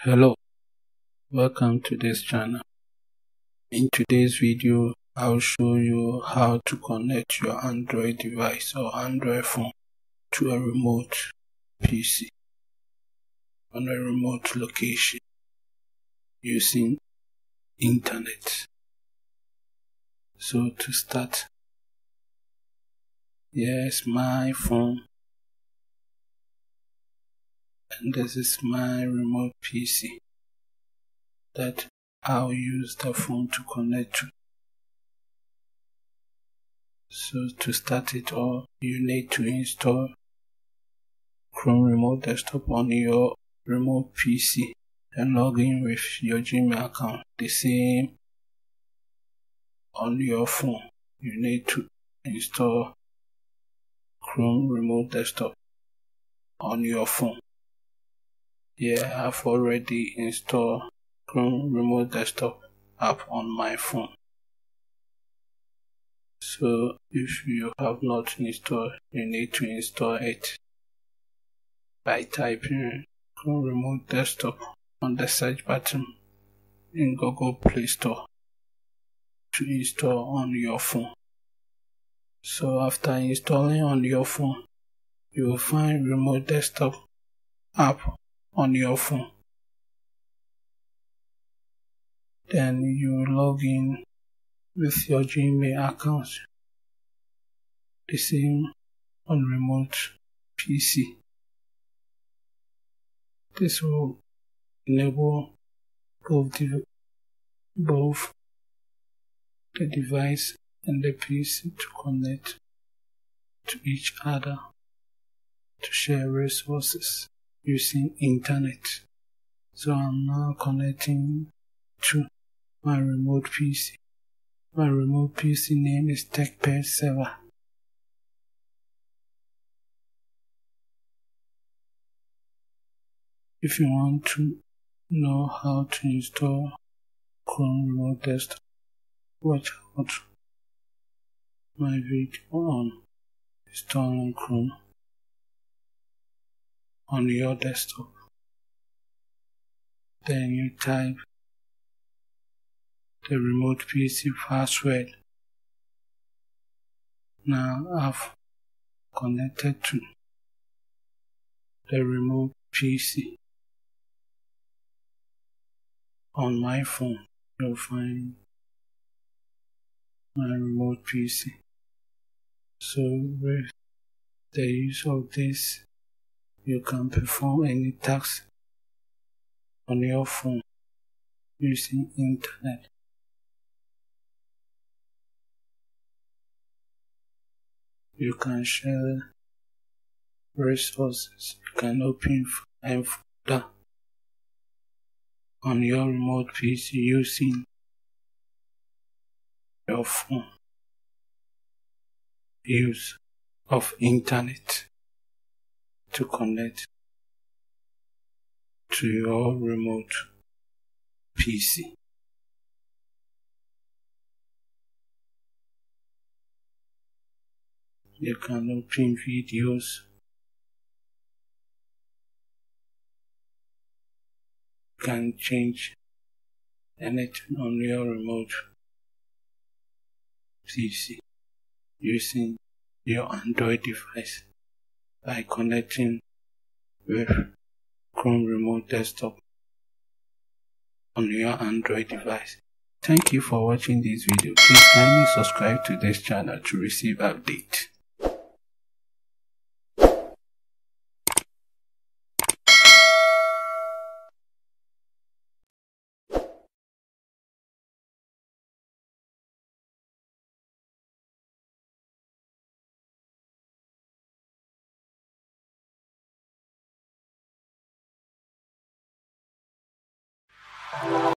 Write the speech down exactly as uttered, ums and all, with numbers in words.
Hello, welcome to this channel. In today's video, I'll show you how to connect your Android device or Android phone to a remote P C on a remote location using internet. So to start, here's my phone and this is my remote P C that I'll use the phone to connect to. So to start it all, you need to install Chrome Remote Desktop on your remote P C and log in with your Gmail account. The same on your phone. You need to install Chrome Remote Desktop on your phone. Yeah, I've already installed Chrome Remote Desktop app on my phone. So if you have not installed, you need to install it by typing Chrome Remote Desktop on the search button in Google Play Store to install on your phone. So after installing on your phone, you will find Remote Desktop app on your phone. Then you will log in with your Gmail account, the same on remote P C. This will enable both the, both the device and the P C to connect to each other to share resources using internet. So I'm now connecting to my remote P C. My remote P C name is Techped server. If you want to know how to install Chrome Remote Desktop, watch out my video on installing Chrome on your desktop. Then you type the remote P C password. Now I've connected to the remote P C. On my phone, you'll find my remote P C. So with the use of this, you can perform any task on your phone using internet. You can share resources. You can open a folder on your remote P C using your phone. Use of internet to connect to your remote P C. You can open videos. You can change anything on your remote P C using your Android device by connecting with Chrome Remote Desktop on your Android device. Thank you for watching this video. Please kindly subscribe to this channel to receive updates.